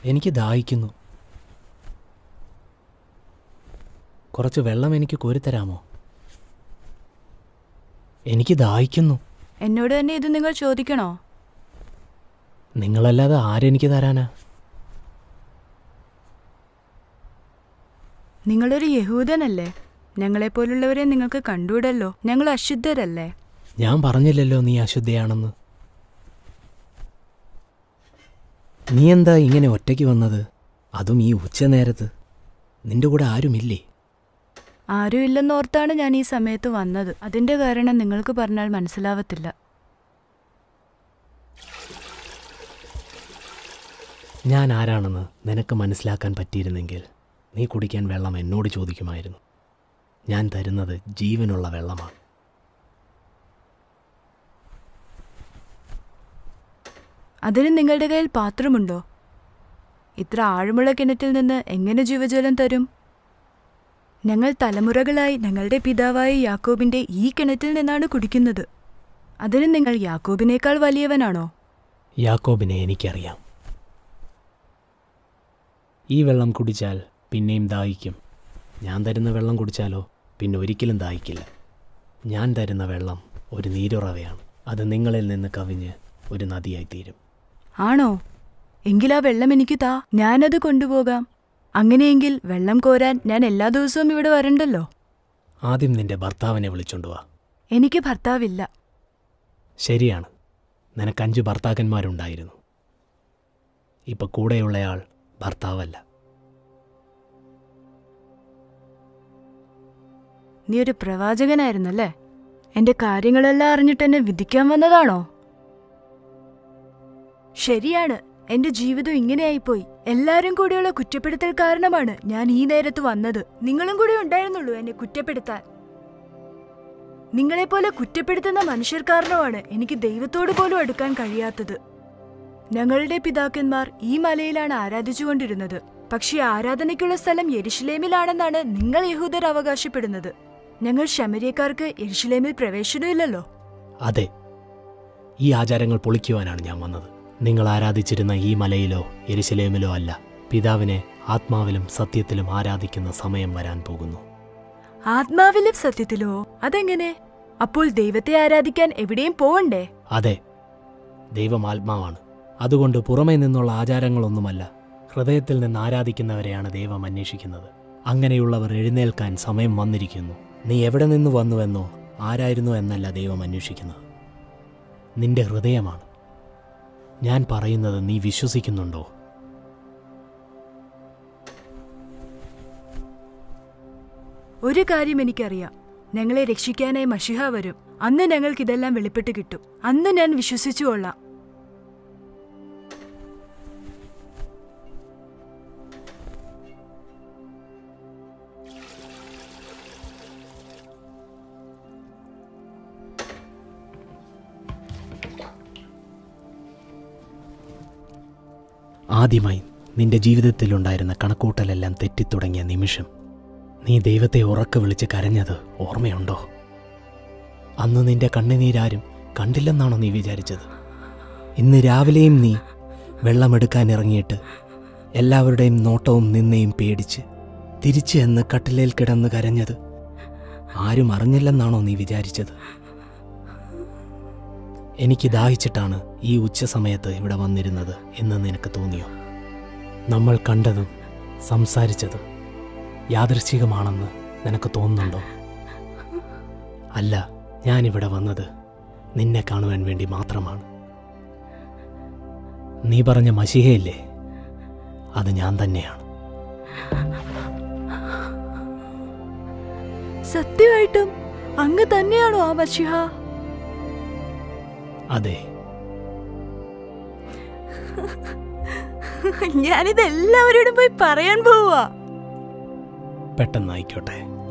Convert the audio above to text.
എനിക്ക് ദാഹിക്കുന്നു. കുറച്ച് വെള്ളം എനിക്ക് കോരിത്തരാമോ? എനിക്ക് ദാഹിക്കുന്നു. എന്നോട് തന്നെ ഇത് നിങ്ങൾ ചോദിക്കണോ? നിങ്ങളല്ലാതെ ആരെനിക്ക് തരാനാ? നിങ്ങളൊരു യഹൂദനല്ലേ? ഞങ്ങളെപ്പോലുള്ളവരെ നിങ്ങൾക്ക് കണ്ടുവിടല്ലോ. ഞങ്ങൾ അശുദ്ധരല്ലേ? ഞാൻ പറഞ്ഞില്ലല്ലോ നീ അശുദ്ധയാണെന്ന്. നീ എന്താ ഇങ്ങനെ ഒറ്റയ്ക്ക് വന്നത്? അതും ഈ ഉച്ചനേരത്ത്. നിന്റെ കൂടെ ആരുമില്ലേ? ആരുമില്ലെന്നോർത്താണ് ഞാൻ ഈ സമയത്ത് വന്നത്. അതിന്റെ കാരണം നിങ്ങൾക്ക് പറഞ്ഞാൽ മനസ്സിലാവത്തില്ല. ഞാൻ ആരാണെന്ന് നിനക്ക് മനസ്സിലാക്കാൻ പറ്റിയിരുന്നെങ്കിൽ നീ കുടിക്കാൻ വെള്ളം എന്നോട് ചോദിക്കുമായിരുന്നു. ഞാൻ തരുന്നത് ജീവനുള്ള വെള്ളമാണ്. അതിന് നിങ്ങളുടെ കയ്യിൽ പാത്രമുണ്ടോ? ഇത്ര ആഴമുള്ള കിണറ്റിൽ നിന്ന് എങ്ങനെ ജീവജലം തരും? ഞങ്ങൾ തലമുറകളായി ഞങ്ങളുടെ പിതാവായ യാക്കോബിന്റെ ഈ കിണറ്റിൽ നിന്നാണ് കുടിക്കുന്നത്. അതിന് നിങ്ങൾ യാക്കോബിനേക്കാൾ വലിയവനാണോ? യാക്കോബിനെ എനിക്കറിയാം. ഈ വെള്ളം കുടിച്ചാൽ പിന്നെയും ദാഹിക്കും. ഞാൻ തരുന്ന വെള്ളം കുടിച്ചാലോ പിന്നെ ഒരിക്കലും ദാഹിക്കില്ല. ഞാൻ തരുന്ന വെള്ളം ഒരു നീരുറവയാണ്. അത് നിങ്ങളിൽ നിന്ന് കവിഞ്ഞ് ഒരു നദിയായിത്തീരും. ആണോ? എങ്കിൽ ആ വെള്ളം എനിക്ക് താ, ഞാനത് കൊണ്ടുപോകാം. അങ്ങനെയെങ്കിൽ വെള്ളം കോരാൻ ഞാൻ എല്ലാ ദിവസവും ഇവിടെ വരണ്ടല്ലോ. ആദ്യം നിന്റെ ഭർത്താവിനെ വിളിച്ചോണ്ടുവാ. എനിക്ക് ഭർത്താവില്ല. ശരിയാണ്, നിനക്ക് 5 ഭർത്താക്കന്മാരുണ്ടായിരുന്നു. ഇപ്പൊ കൂടെയുള്ളയാൾ ഭർത്താവല്ല. നീ ഒരു പ്രവാചകനായിരുന്നല്ലേ? എന്റെ കാര്യങ്ങളെല്ലാം അറിഞ്ഞിട്ട് എന്നെ വിധിക്കാൻ വന്നതാണോ? ശരിയാണ്, എന്റെ ജീവിതം ഇങ്ങനെയായിപ്പോയി. എല്ലാരും കൂടിയുള്ള കുറ്റപ്പെടുത്തൽ കാരണമാണ് ഞാൻ ഈ നേരത്ത് വന്നത്. നിങ്ങളും കൂടി ഉണ്ടായിരുന്നുള്ളൂ എന്നെ കുറ്റപ്പെടുത്താൻ. നിങ്ങളെപ്പോലെ കുറ്റപ്പെടുത്തുന്ന മനുഷ്യർ കാരണമാണ് എനിക്ക് ദൈവത്തോട് പോലും അടുക്കാൻ കഴിയാത്തത്. ഞങ്ങളുടെ പിതാക്കന്മാർ ഈ മലയിലാണ് ആരാധിച്ചുകൊണ്ടിരുന്നത്. പക്ഷേ ആരാധനയ്ക്കുള്ള സ്ഥലം യെരുശലേമിലാണെന്നാണ് നിങ്ങൾ യഹൂദർ അവകാശപ്പെടുന്നത്. ഞങ്ങൾ ശമര്യക്കാർക്ക് യെരുശലേമിൽ പ്രവേശനമില്ലല്ലോ. അതെ, ഈ ആചാരങ്ങൾ പൊളിക്കുവാനാണ് ഞാൻ വന്നത്. നിങ്ങൾ ആരാധിച്ചിരുന്ന ഈ മലയിലോ യെരുശലേമിലോ അല്ല, പിതാവിനെ ആത്മാവിലും സത്യത്തിലും ആരാധിക്കുന്ന സമയം വരാൻ പോകുന്നു. ആത്മാവിലും സത്യത്തിലോ? അതെങ്ങനെ? അപ്പോൾ ദൈവത്തെ ആരാധിക്കാൻ എവിടെയും പോവണ്ടേ? അതെ, ദൈവം ആത്മാവാണ്. അതുകൊണ്ട് പുറമേ നിന്നുള്ള ആചാരങ്ങളൊന്നുമല്ല, ഹൃദയത്തിൽ നിന്ന് ആരാധിക്കുന്നവരെയാണ് ദൈവം അന്വേഷിക്കുന്നത്. അങ്ങനെയുള്ളവർ എഴുന്നേൽക്കാൻ സമയം വന്നിരിക്കുന്നു. നീ എവിടെ നിന്ന് വന്നുവെന്നോ ആരായിരുന്നോ എന്നല്ല ദൈവം അന്വേഷിക്കുന്നത്, നിന്റെ ഹൃദയമാണ്. ഞാൻ പറയുന്നത് നീ വിശ്വസിക്കുന്നുണ്ടോ? ഒരു കാര്യം എനിക്കറിയാം, ഞങ്ങളെ രക്ഷിക്കാനായി മശിഹ വരും. അന്ന് ഞങ്ങൾക്കിതെല്ലാം വെളിപ്പെട്ട് കിട്ടും. അന്ന് ഞാൻ വിശ്വസിച്ചുകൊള്ളാം. ആദ്യമായി നിന്റെ ജീവിതത്തിലുണ്ടായിരുന്ന കണക്കൂട്ടലെല്ലാം തെറ്റിത്തുടങ്ങിയ നിമിഷം നീ ദൈവത്തെ ഉറക്കെ വിളിച്ച് കരഞ്ഞത് ഓർമ്മയുണ്ടോ? അന്ന് നിന്റെ കണ്ണുനീരാരും കണ്ടില്ലെന്നാണോ നീ വിചാരിച്ചത്? ഇന്ന് രാവിലെയും നീ വെള്ളമെടുക്കാനിറങ്ങിയിട്ട് എല്ലാവരുടെയും നോട്ടവും നിന്നെയും പേടിച്ച് തിരിച്ച് എന്ന് കട്ടിലേൽ കിടന്ന് കരഞ്ഞത് ആരും അറിഞ്ഞില്ലെന്നാണോ നീ വിചാരിച്ചത്? എനിക്ക് ദാഹിച്ചിട്ടാണ് ഈ ഉച്ചസമയത്ത് ഇവിടെ വന്നിരുന്നത് എന്ന് നിനക്ക് തോന്നിയോ? നമ്മൾ കണ്ടതും സംസാരിച്ചതും യാദൃശ്ചികമാണെന്ന് നിനക്ക് തോന്നുന്നുണ്ടോ? അല്ല, ഞാനിവിടെ വന്നത് നിന്നെ കാണുവാൻ വേണ്ടി മാത്രമാണ്. നീ പറഞ്ഞ മശിഹയില്ലേ, അത് ഞാൻ തന്നെയാണ്. സത്യമായിട്ടും അങ്ങ് തന്നെയാണോ ആ മശിഹ? അതെ. ഞാനിത് എല്ലാവരോടും പോയി പറയാൻ പോവാ. പെട്ടെന്നായിക്കോട്ടെ.